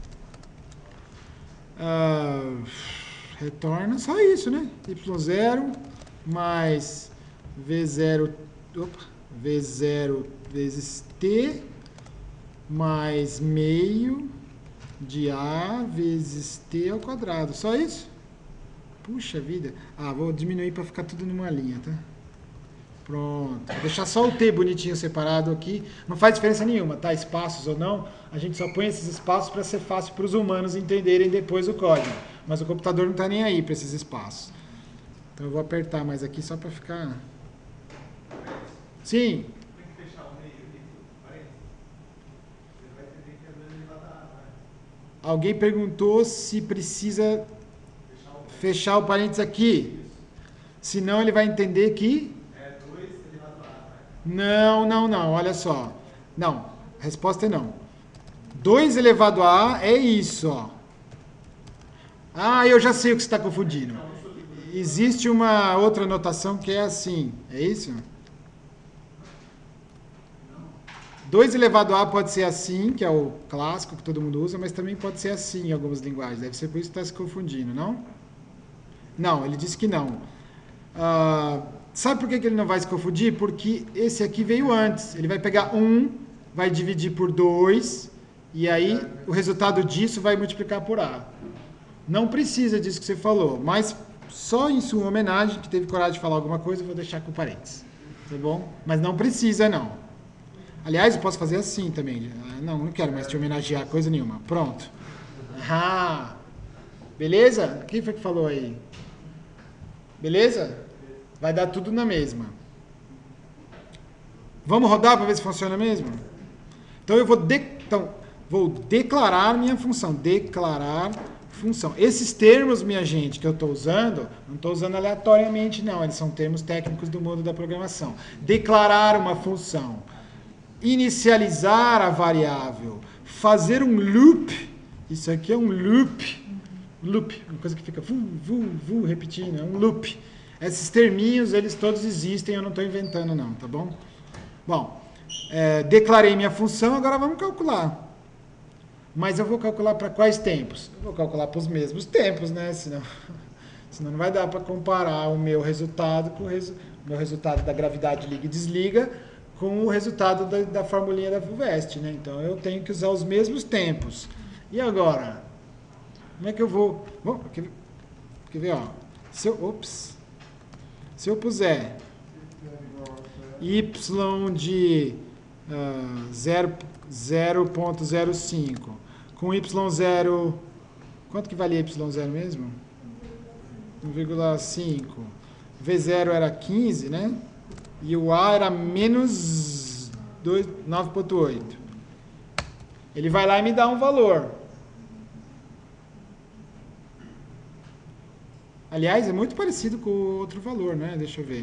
Uh, retorna só isso, né? y zero mais v zero... Opa, v zero vezes t mais meio de a vezes t ao quadrado. Só isso? Puxa vida. Ah, vou diminuir para ficar tudo numa linha, tá? Pronto. Vou deixar só o t bonitinho separado aqui. Não faz diferença nenhuma, tá? Espaços ou não. A gente só põe esses espaços para ser fácil para os humanos entenderem depois o código. Mas o computador não está nem aí para esses espaços. Então eu vou apertar mais aqui só para ficar... Sim. Alguém perguntou se precisa fechar o parênteses aqui. Senão ele vai entender que... É dois elevado a. Não, não, não. Olha só. Não. A resposta é não. dois elevado a A é isso, ó. Ah, eu já sei o que você está confundindo. Existe uma outra notação que é assim. É isso? dois elevado a pode ser assim, que é o clássico que todo mundo usa, mas também pode ser assim em algumas linguagens. Deve ser por isso que está se confundindo, não? Não, ele disse que não. Uh, sabe por que, que ele não vai se confundir? Porque esse aqui veio antes. Ele vai pegar um, vai dividir por dois, e aí o resultado disso vai multiplicar por A. Não precisa disso que você falou, mas só em sua homenagem, que teve coragem de falar alguma coisa, eu vou deixar com parênteses. Tá bom? Mas não precisa, não. Aliás, eu posso fazer assim também. Não, não quero mais te homenagear coisa nenhuma. Pronto. Ah, beleza? Quem foi que falou aí? Beleza? Vai dar tudo na mesma. Vamos rodar para ver se funciona mesmo? Então eu vou, de... então, vou declarar minha função. Declarar função. Esses termos, minha gente, que eu estou usando, não estou usando aleatoriamente, não. Eles são termos técnicos do mundo da programação. Declarar uma função. Inicializar a variável, fazer um loop, isso aqui é um loop, loop, uma coisa que fica vu, vu, vu, repetindo, é um loop. Esses terminhos, eles todos existem, eu não estou inventando não, tá bom? Bom, é, declarei minha função, agora vamos calcular. Mas eu vou calcular para quais tempos? Eu vou calcular para os mesmos tempos, né? Senão, senão não vai dar para comparar o meu resultado com o resu, meu resultado da gravidade liga e desliga, com o resultado da, da formulinha da FUVEST, né? Então, eu tenho que usar os mesmos tempos. E agora? Como é que eu vou... Bom, quer, quer ver, ó? Se eu, ops, se eu puser y de uh, zero ponto zero cinco. Com y zero, quanto que valia y zero mesmo? um vírgula cinco. V zero era quinze, né? E o A era menos nove ponto oito. Ele vai lá e me dá um valor. Aliás, é muito parecido com o outro valor, né? Deixa eu ver.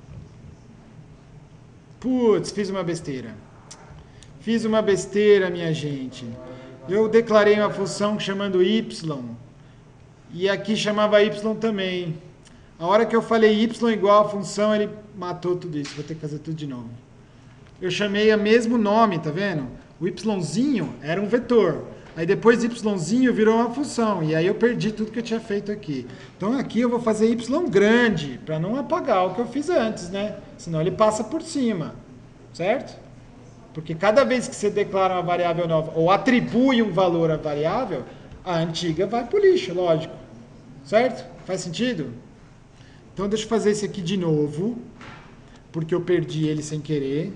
Putz, fiz uma besteira. Fiz uma besteira, minha gente. Eu declarei uma função chamando y, e aqui chamava y também. A hora que eu falei y igual a função, ele matou tudo isso. Vou ter que fazer tudo de novo. Eu chamei o mesmo nome, tá vendo? O yzinho era um vetor. Aí depois yzinho virou uma função. E aí eu perdi tudo que eu tinha feito aqui. Então aqui eu vou fazer y grande, para não apagar o que eu fiz antes, né? Senão ele passa por cima. Certo? Porque cada vez que você declara uma variável nova, ou atribui um valor à variável, a antiga vai pro lixo, lógico. Certo? Faz sentido? Então deixa eu fazer esse aqui de novo, porque eu perdi ele sem querer.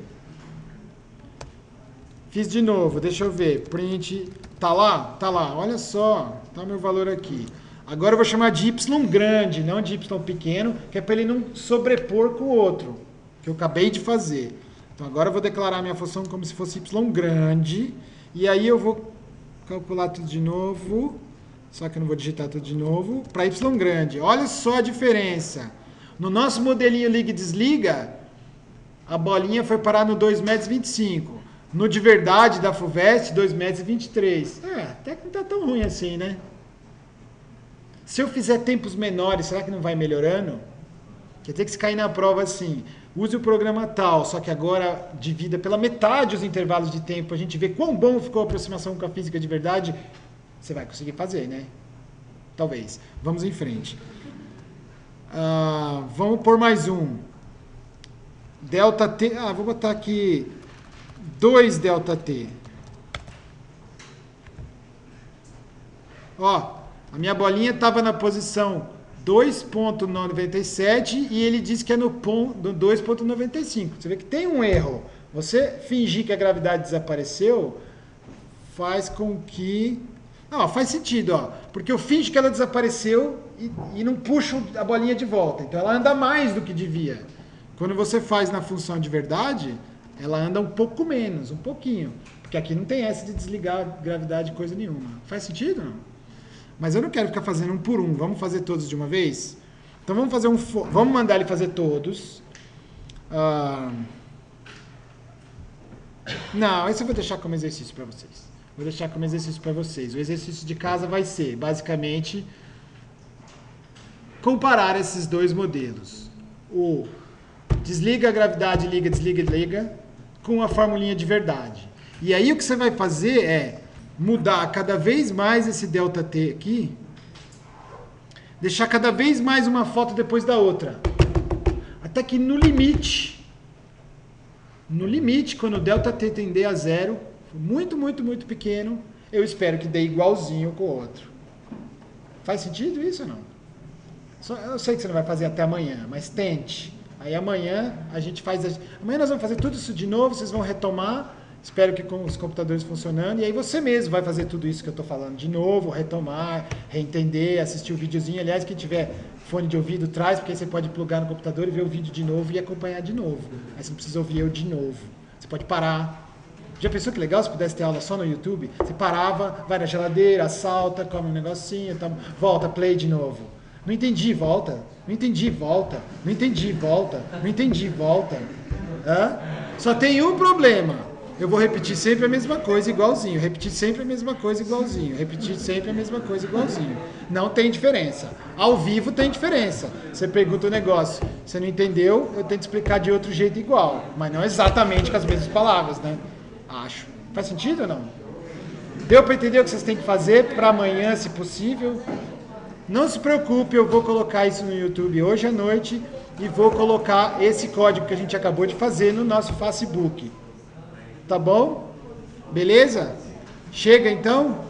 Fiz de novo, deixa eu ver. Print, tá lá? Tá lá, olha só, tá meu valor aqui. Agora eu vou chamar de y grande, não de y pequeno, que é para ele não sobrepor com o outro, que eu acabei de fazer. Então agora eu vou declarar minha função como se fosse y grande, e aí eu vou calcular tudo de novo, só que eu não vou digitar tudo de novo, para y grande. Olha só a diferença. No nosso modelinho liga e desliga, a bolinha foi parar no dois metros e vinte e cinco. No de verdade da FUVEST, dois metros e vinte e três. É, até que não está tão ruim assim, né? Se eu fizer tempos menores, será que não vai melhorando? Quer dizer que se cair na prova assim, use o programa tal, só que agora divida pela metade os intervalos de tempo, a gente vê quão bom ficou a aproximação com a física de verdade, você vai conseguir fazer, né? Talvez. Vamos em frente. Ah, vamos por mais um. Delta T. Ah, vou botar aqui dois delta T. Ó, a minha bolinha estava na posição dois ponto noventa e sete e ele disse que é no dois ponto noventa e cinco. Você vê que tem um erro. Você fingir que a gravidade desapareceu faz com que... Não, faz sentido, ó, porque eu finjo que ela desapareceu e, e não puxo a bolinha de volta. Então ela anda mais do que devia. Quando você faz na função de verdade, ela anda um pouco menos, um pouquinho. Porque aqui não tem essa de desligar a gravidade coisa nenhuma. Faz sentido, não? Mas eu não quero ficar fazendo um por um. Vamos fazer todos de uma vez? Então vamos fazer um... Vamos mandar ele fazer todos. Ah... Não, esse eu vou deixar como exercício para vocês. Vou deixar como exercício para vocês. O exercício de casa vai ser, basicamente, comparar esses dois modelos. O desliga a gravidade, liga, desliga, liga, com a formulinha de verdade. E aí o que você vai fazer é mudar cada vez mais esse delta T aqui, deixar cada vez mais uma foto depois da outra. Até que no limite, no limite, quando o delta T tender a zero, muito, muito, muito pequeno, eu espero que dê igualzinho com o outro. Faz sentido isso ou não? Só, eu sei que você não vai fazer até amanhã, mas tente. Aí amanhã a gente faz... A, amanhã nós vamos fazer tudo isso de novo, vocês vão retomar, espero que com os computadores funcionando, e aí você mesmo vai fazer tudo isso que eu estou falando de novo, retomar, reentender, assistir o videozinho. Aliás, quem tiver fone de ouvido, traz, porque aí você pode plugar no computador e ver o vídeo de novo e acompanhar de novo. Aí você não precisa ouvir eu de novo. Você pode parar. Já pensou que legal se pudesse ter aula só no YouTube? Você parava, vai na geladeira, salta, come um negocinho, toma, volta, play de novo. Não entendi, volta. Não entendi, volta. Não entendi, volta. Não entendi, volta. Hã? Só tem um problema. Eu vou repetir sempre a mesma coisa igualzinho. Repetir sempre a mesma coisa igualzinho. Repetir sempre a mesma coisa igualzinho. Não tem diferença. Ao vivo tem diferença. Você pergunta o negócio, você não entendeu, eu tento explicar de outro jeito igual. Mas não exatamente com as mesmas palavras, né? Acho. Faz sentido ou não? Deu para entender o que vocês têm que fazer para amanhã, se possível? Não se preocupe, eu vou colocar isso no YouTube hoje à noite e vou colocar esse código que a gente acabou de fazer no nosso Facebook. Tá bom? Beleza? Chega então?